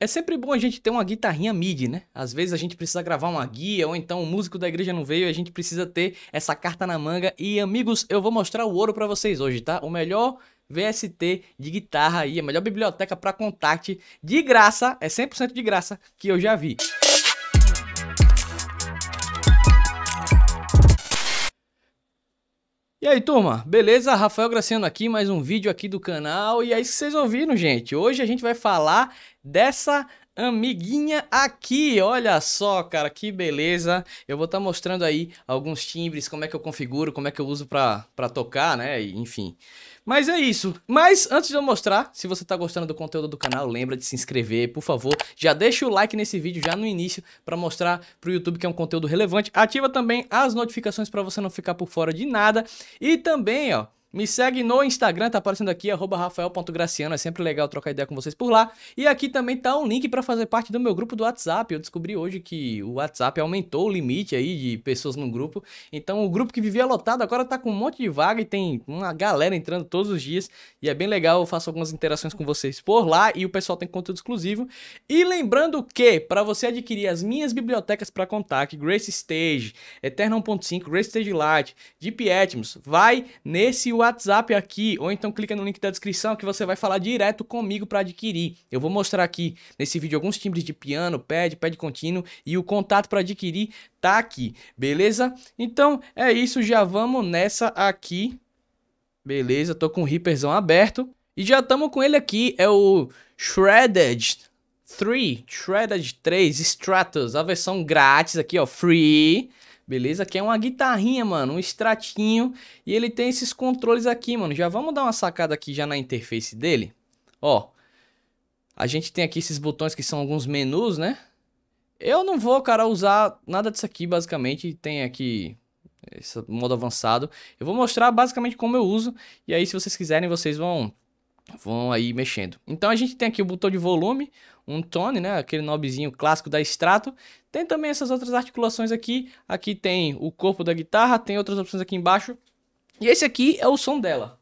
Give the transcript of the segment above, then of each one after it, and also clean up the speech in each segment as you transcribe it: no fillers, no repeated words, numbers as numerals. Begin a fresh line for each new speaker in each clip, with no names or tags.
É sempre bom a gente ter uma guitarrinha MIDI, né? Às vezes a gente precisa gravar uma guia, ou então o músico da igreja não veio e a gente precisa ter essa carta na manga. E amigos, eu vou mostrar o ouro pra vocês hoje, tá? O melhor VST de guitarra aí, a melhor biblioteca pra Kontakt de graça, é 100% de graça, que eu já vi. E aí, turma, beleza? Rafael Graciano aqui, mais um vídeo aqui do canal. E é isso que vocês ouviram, gente. Hoje a gente vai falar dessa amiguinha aqui. Olha só, cara, que beleza. Eu vou estar mostrando aí alguns timbres, como é que eu configuro, como é que eu uso pra tocar, né? Enfim. Mas é isso. Mas antes de eu mostrar, se você tá gostando do conteúdo do canal, lembra de se inscrever, por favor. Já deixa o like nesse vídeo já no início para mostrar pro YouTube que é um conteúdo relevante. Ativa também as notificações para você não ficar por fora de nada. E também, ó, me segue no Instagram, tá aparecendo aqui, @rafael.graciano, é sempre legal trocar ideia com vocês por lá. E aqui também tá um link para fazer parte do meu grupo do WhatsApp. Eu descobri hoje que o WhatsApp aumentou o limite aí de pessoas no grupo. Então o grupo que vivia lotado agora tá com um monte de vaga e tem uma galera entrando todos os dias. E é bem legal, eu faço algumas interações com vocês por lá e o pessoal tem conteúdo exclusivo. E lembrando que, para você adquirir as minhas bibliotecas para Kontakt, Grace Stage, Eterna 1.5, Grace Stage Lite, Deep Atmos, vai nesse WhatsApp aqui, ou então clica no link da descrição que você vai falar direto comigo para adquirir. Eu vou mostrar aqui nesse vídeo alguns timbres de piano, pad contínuo e o contato para adquirir tá aqui, beleza? Então é isso, já vamos nessa aqui, beleza? Tô com o Reaperzão aberto e já estamos com ele aqui, é o Shredded 3 Stratus, a versão grátis aqui, ó, free. Beleza? Que é uma guitarrinha, mano, um extratinho. E ele tem esses controles aqui, mano. Já vamos dar uma sacada aqui já na interface dele. Ó, a gente tem aqui esses botões que são alguns menus, né? Eu não vou, cara, usar nada disso aqui, basicamente. Tem aqui esse modo avançado. Eu vou mostrar basicamente como eu uso. E aí, se vocês quiserem, vocês vão aí mexendo. Então a gente tem aqui o botão de volume, um tone, né, aquele knobzinho clássico da Strato. Tem também essas outras articulações aqui. Aqui tem o corpo da guitarra, tem outras opções aqui embaixo. E esse aqui é o som dela.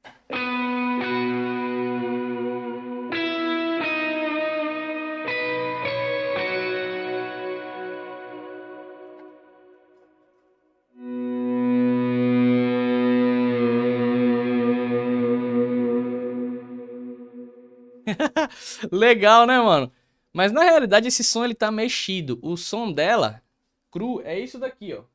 Legal, né, mano? Mas na realidade esse som ele tá mexido. O som dela, cru, é isso daqui, ó.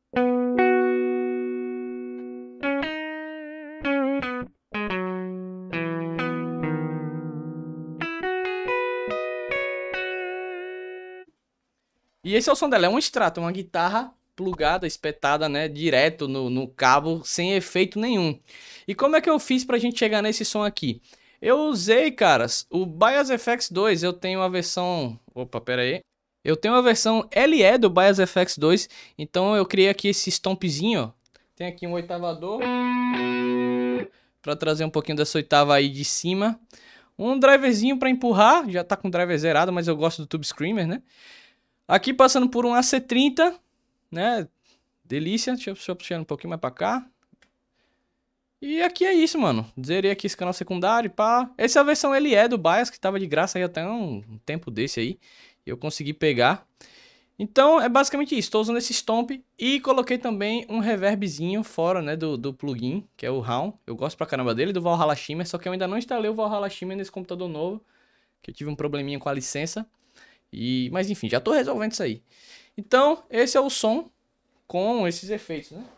E esse é o som dela, é um extrato, uma guitarra plugada, espetada, né, direto no cabo, sem efeito nenhum. E como é que eu fiz pra gente chegar nesse som aqui? Eu usei, caras, o Bias FX 2, eu tenho a versão... Opa, pera aí. Eu tenho a versão LE do Bias FX 2, então eu criei aqui esse stompzinho, ó. Tem aqui um oitavador, pra trazer um pouquinho dessa oitava aí de cima. Um driverzinho pra empurrar, já tá com o driver zerado, mas eu gosto do Tube Screamer, né? Aqui passando por um AC30, né? Delícia, deixa eu puxar um pouquinho mais pra cá. E aqui é isso, mano. Zerei aqui esse canal secundário, pá. Essa é a versão LE do Bias, que tava de graça aí até um tempo desse aí. Eu consegui pegar. Então, é basicamente isso. Estou usando esse Stomp e coloquei também um reverbzinho fora, né, do plugin, que é o Raum. Eu gosto pra caramba dele, do Valhalla Shimmer, só que eu ainda não instalei o Valhalla Shimmer nesse computador novo, que eu tive um probleminha com a licença. Mas enfim, já tô resolvendo isso aí. Então, esse é o som com esses efeitos, né?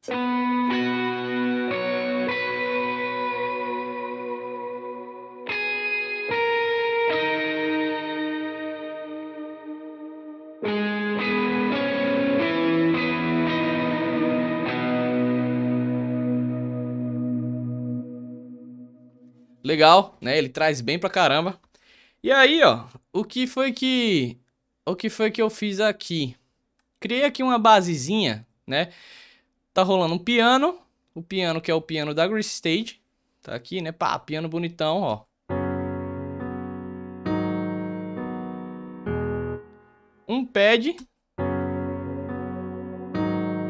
Legal, né? Ele traz bem pra caramba. E aí, ó, o que foi que eu fiz aqui? Criei aqui uma basezinha, né? Tá rolando um piano, o piano que é o piano da Grace Stage, tá aqui, né? Pá, piano bonitão, ó. Um pad,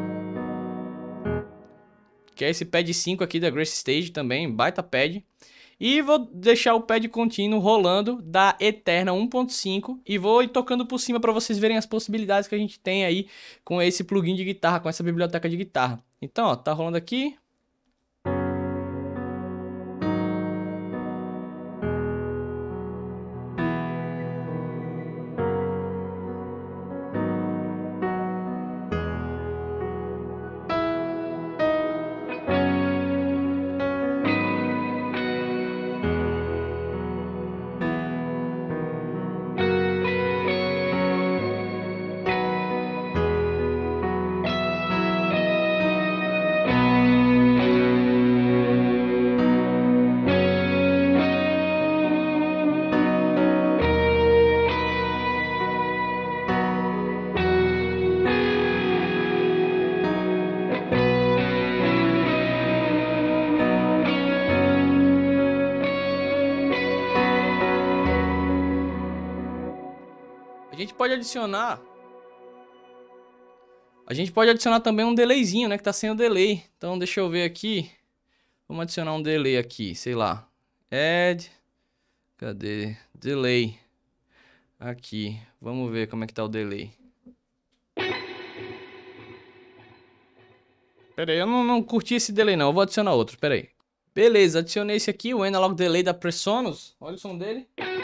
que é esse pad 5 aqui da Grace Stage também, baita pad. E vou deixar o pad contínuo rolando da Eterna 1.5 e vou ir tocando por cima para vocês verem as possibilidades que a gente tem aí com esse plugin de guitarra, com essa biblioteca de guitarra. Então, ó, tá rolando aqui. A gente pode adicionar também um delayzinho, né, que tá sem o delay. Então deixa eu ver aqui. Vamos adicionar um delay aqui, sei lá. Add. Cadê? Delay. Aqui. Vamos ver como é que tá o delay. Pera aí, eu não curti esse delay não. Eu vou adicionar outro, pera aí. Beleza, adicionei esse aqui, o Analog Delay da Presonus. Olha o som dele.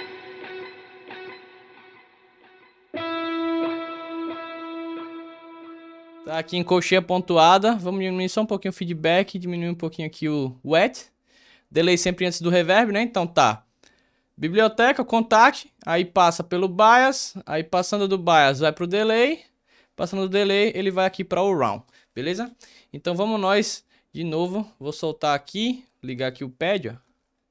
Tá aqui em colcheia pontuada. Vamos diminuir só um pouquinho o feedback. Diminuir um pouquinho aqui o wet. Delay sempre antes do reverb, né? Então tá. Biblioteca, contact. Aí passa pelo bias. Aí passando do bias vai pro delay. Passando do delay ele vai aqui para o round. Beleza? Então vamos nós de novo. Vou soltar aqui. Ligar aqui o pad, ó.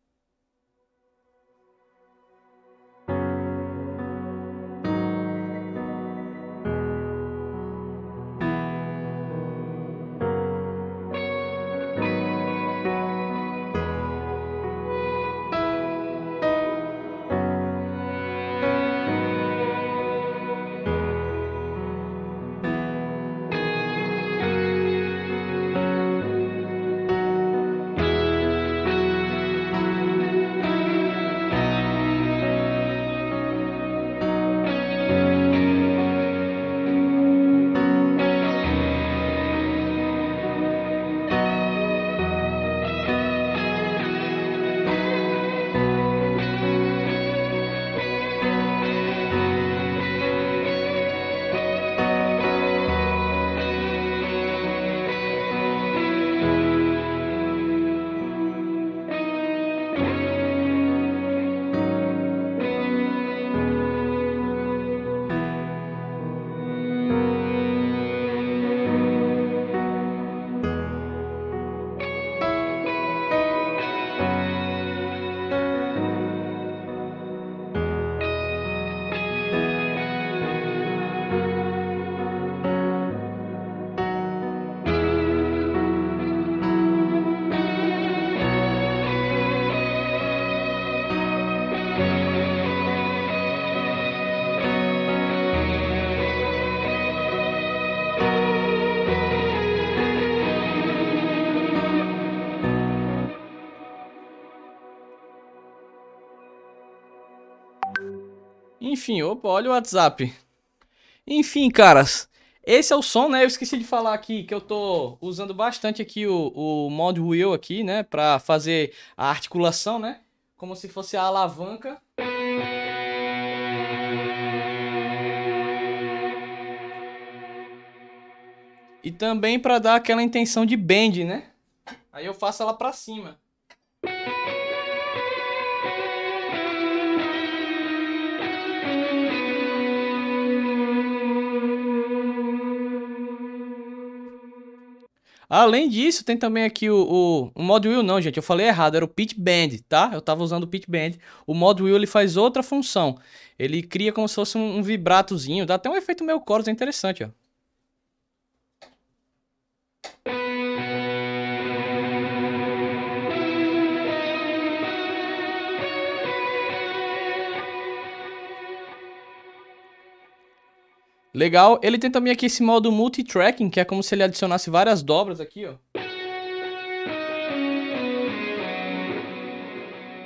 Enfim, opa, olha o WhatsApp. Enfim, caras, esse é o som, né? Eu esqueci de falar aqui que eu tô usando bastante aqui o Mod Wheel aqui, né? Pra fazer a articulação, né? Como se fosse a alavanca. E também pra dar aquela intenção de bend, né? Aí eu faço ela pra cima. Além disso, tem também aqui o Mod Wheel, não, gente, eu falei errado, era o Pitch Bend, tá? Eu tava usando o Pitch Bend. O Mod Wheel, ele faz outra função. Ele cria como se fosse um vibratozinho, dá até um efeito meio chorus, é interessante, ó. Legal, ele tem também aqui esse modo multitracking, que é como se ele adicionasse várias dobras aqui, ó.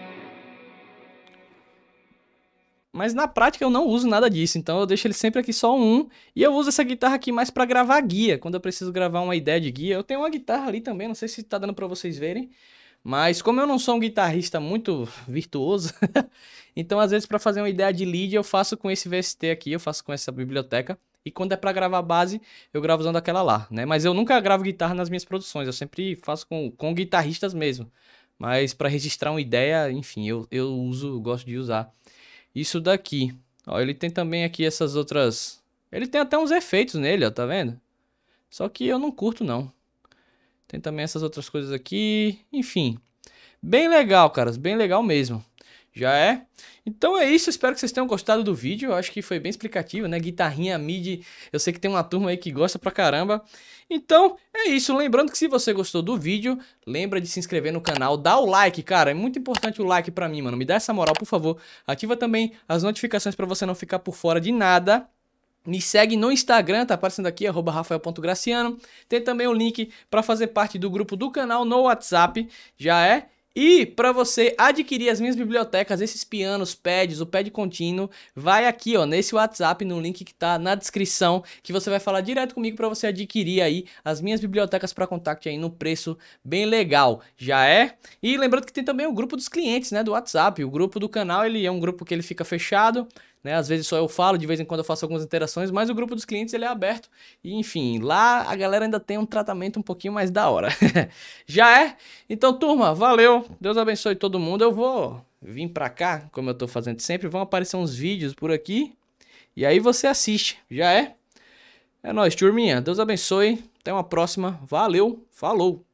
Mas na prática eu não uso nada disso, então eu deixo ele sempre aqui só um. E eu uso essa guitarra aqui mais pra gravar guia, quando eu preciso gravar uma ideia de guia. Eu tenho uma guitarra ali também, não sei se tá dando pra vocês verem. Mas como eu não sou um guitarrista muito virtuoso, então às vezes pra fazer uma ideia de lead eu faço com esse VST aqui, eu faço com essa biblioteca. E quando é pra gravar base, eu gravo usando aquela lá, né? Mas eu nunca gravo guitarra nas minhas produções, eu sempre faço com guitarristas mesmo. Mas pra registrar uma ideia, enfim, eu gosto de usar isso daqui. Ó, ele tem também aqui essas outras... Ele tem até uns efeitos nele, ó, tá vendo? Só que eu não curto, não. Tem também essas outras coisas aqui, enfim. Bem legal, caras, bem legal mesmo. Já é? Então é isso, espero que vocês tenham gostado do vídeo. Eu acho que foi bem explicativo, né? Guitarrinha, MIDI, eu sei que tem uma turma aí que gosta pra caramba. Então é isso, lembrando que se você gostou do vídeo, lembra de se inscrever no canal, dá o like, cara, é muito importante o like pra mim, mano. Me dá essa moral, por favor. Ativa também as notificações pra você não ficar por fora de nada. Me segue no Instagram, tá aparecendo aqui, @rafael.graciano. Tem também o link para fazer parte do grupo do canal no WhatsApp, já é? E para você adquirir as minhas bibliotecas, esses pianos, pads, o pad contínuo, vai aqui, ó, nesse WhatsApp, no link que tá na descrição, que você vai falar direto comigo para você adquirir aí as minhas bibliotecas para contact aí no preço bem legal, já é? E lembrando que tem também o grupo dos clientes, né, do WhatsApp. O grupo do canal, ele é um grupo que ele fica fechado, né? Às vezes só eu falo, de vez em quando eu faço algumas interações, mas o grupo dos clientes ele é aberto. E enfim, lá a galera ainda tem um tratamento um pouquinho mais da hora. Já é? Então, turma, valeu. Deus abençoe todo mundo. Eu vou vir pra cá, como eu tô fazendo sempre. Vão aparecer uns vídeos por aqui. E aí você assiste. Já é? É nóis, turminha. Deus abençoe. Até uma próxima. Valeu. Falou.